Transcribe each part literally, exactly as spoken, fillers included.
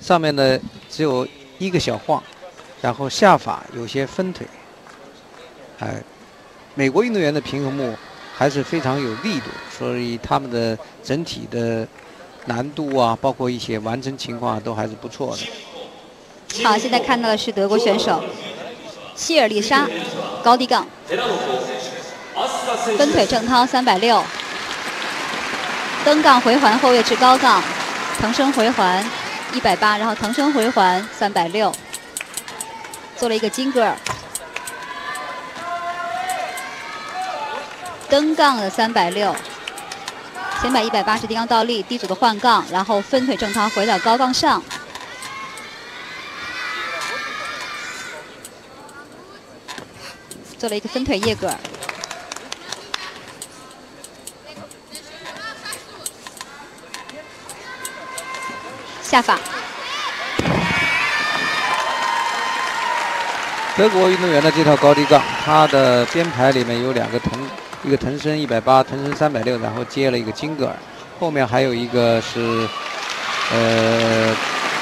上面呢只有一个小晃，然后下法有些分腿。哎，美国运动员的平衡木还是非常有力度，所以他们的整体的难度啊，包括一些完成情况啊，都还是不错的。 好，现在看到的是德国选手希尔丽莎，高低杠，分腿正掏三百六，蹬杠回环后跃至高杠，腾升回环一百八，然后腾升回环三百六，做了一个金格尔。蹬杠的三百六，先把一百八十低杠倒立，低组的换杠，然后分腿正掏回到高杠上。做了一个分腿叶格尔，下法。 德国运动员的这套高低杠，它的编排里面有两个腾，一个腾升一百八，腾升三百六，然后接了一个金格尔，后面还有一个是呃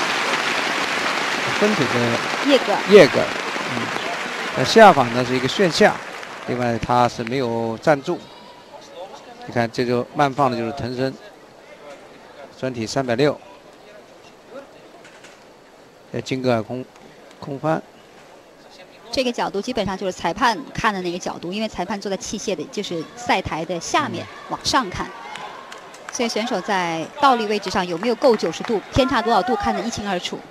分腿的叶格尔。 叶格尔，嗯，那下法呢是一个旋下，另外它是没有站住。你看这就慢放的就是腾升，转体三百六，呃金格尔空空翻。 这个角度基本上就是裁判看的那个角度，因为裁判坐在器械的，就是赛台的下面往上看，所以选手在倒立位置上有没有够九十度，偏差多少度看得一清二楚。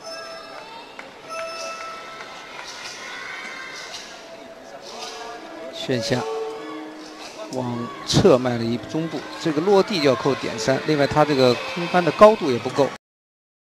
旋下，往侧迈了一中步，这个落地就要扣点三。另外，它这个空翻的高度也不够。